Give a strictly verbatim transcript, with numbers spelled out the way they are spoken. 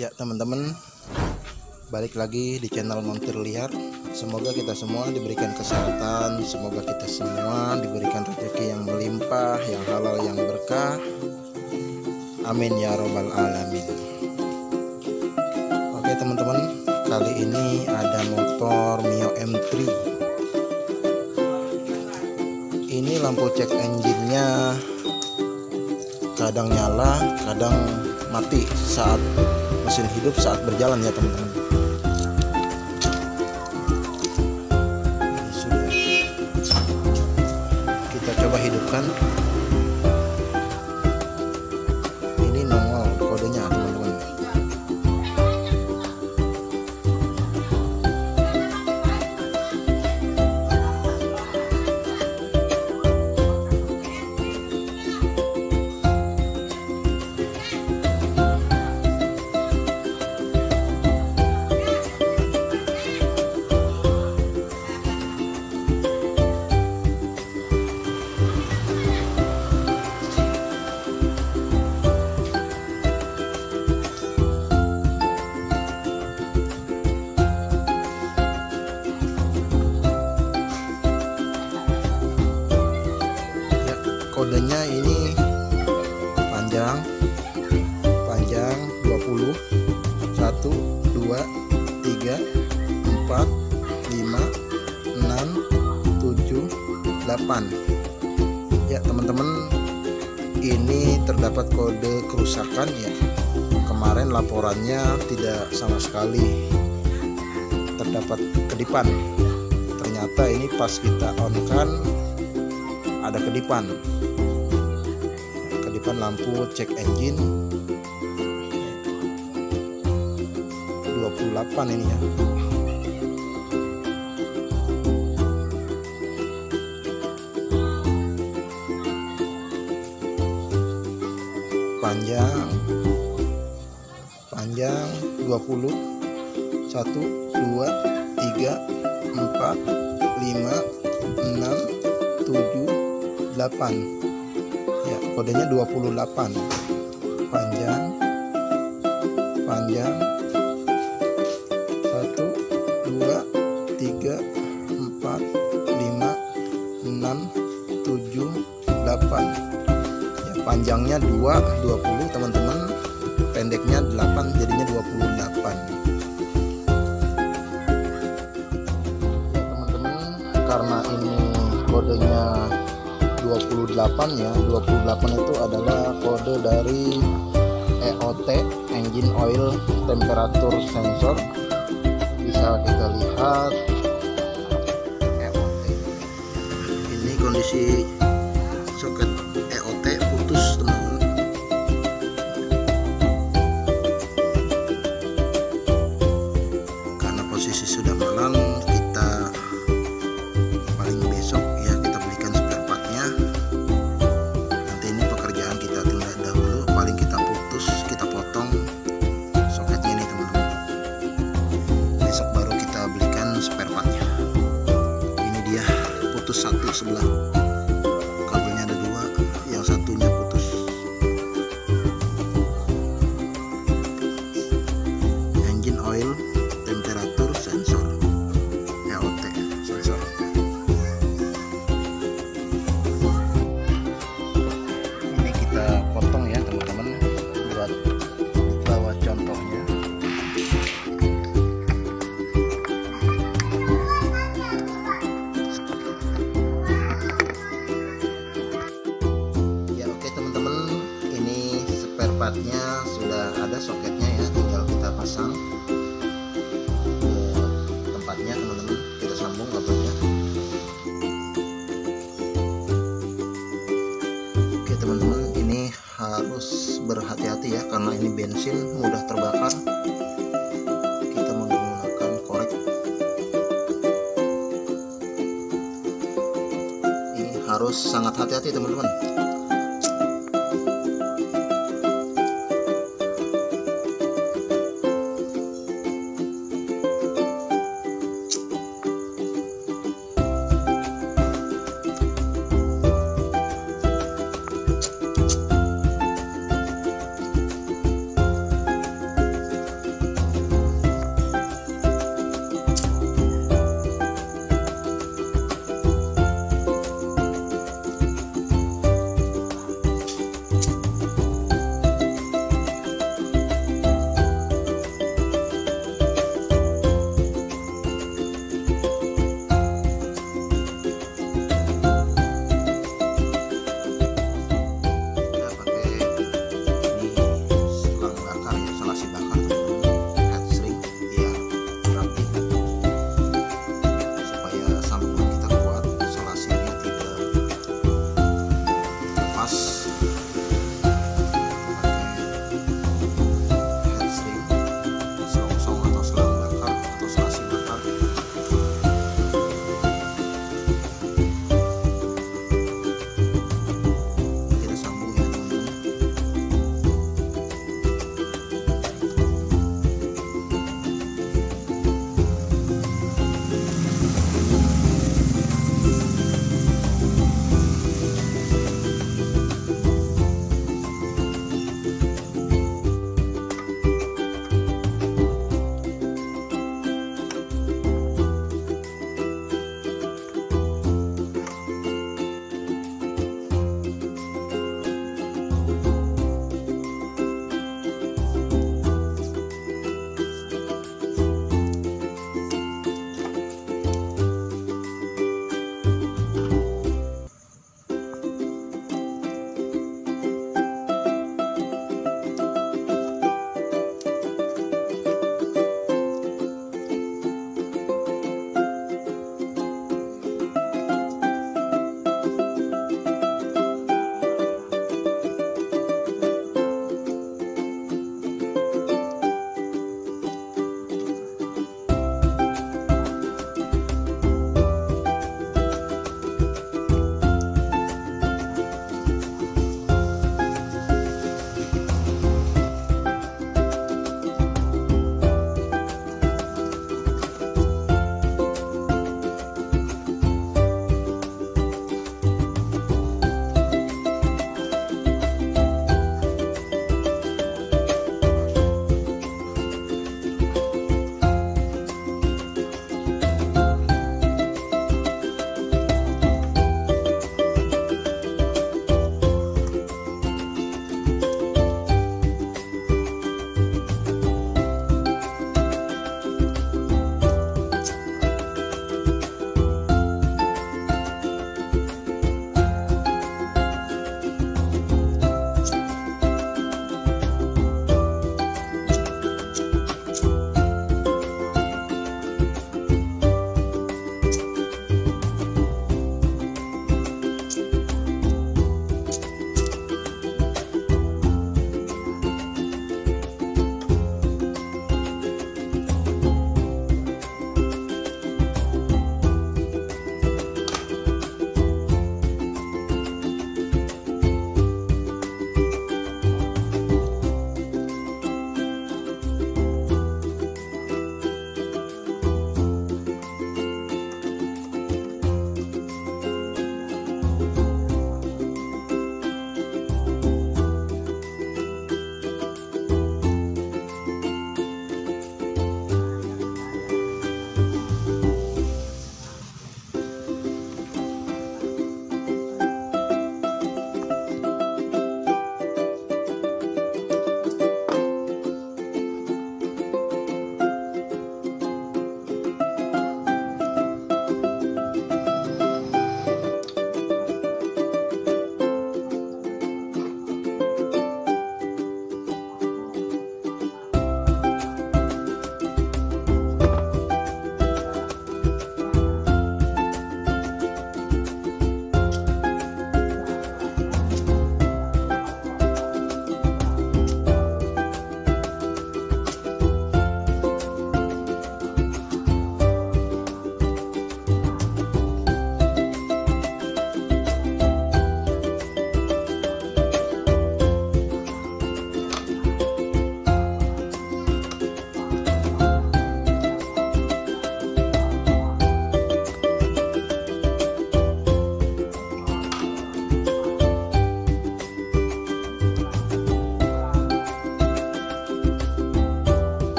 Ya teman-teman, balik lagi di channel Montir Liar. Semoga kita semua diberikan kesehatan, semoga kita semua diberikan rezeki yang melimpah, yang halal, yang berkah. Amin ya robbal alamin. Oke teman-teman, kali ini ada motor Mio M tiga. Ini lampu cek engine-nya kadang nyala, kadang mati saat mesin hidup, saat berjalan ya teman-teman. Ini sudah kita coba hidupkan. Ini nongol kodenya teman-teman. Kodenya ini panjang panjang dua puluh, satu, dua, tiga, empat, lima, enam, tujuh, delapan. Ya teman-teman, ini terdapat kode kerusakan ya. Kemarin laporannya tidak sama sekali terdapat kedipan. Ternyata ini pas kita on kan ada kedipan. Kedipan lampu cek engine dua puluh delapan ini ya. Panjang panjang dua puluh, satu, dua, tiga, empat, lima, enam, tujuh, delapan. Ya, kodenya dua puluh delapan. Panjang panjang satu, dua, tiga, empat, lima, enam, tujuh, delapan. Ya, panjangnya dua, dua puluh teman-teman. Pendeknya delapan, jadinya dua puluh delapan. Ya, teman-teman, karena ini kodenya dua puluh delapan ya. dua puluh delapan itu adalah kode dari E O T, Engine Oil Temperature Sensor. Bisa kita lihat E O T. Ini kondisi soket E O T putus teman-teman. Karena posisi sudah malam, kita paling besok ya kita belikan spare partnya. Nanti ini pekerjaan kita tunda dahulu, paling kita putus, kita potong soketnya ini teman-teman. Besok baru kita belikan spare partnya. Ini dia putus satu sebelah, kabelnya ada dua, yang satunya putus. Engine oil temperature sensor, E O T sensor. Ini kita potong ya teman-teman, buat bawa contohnya. Ya oke teman-teman, ini spare partnya sudah ada, soketnya ya, tinggal kita pasang ke tempatnya teman-teman. Kita sambung kabelnya. Oke teman-teman, ini harus berhati-hati ya, karena ini bensin mudah terbakar. Kita menggunakan korek. Ini harus sangat hati-hati teman-teman.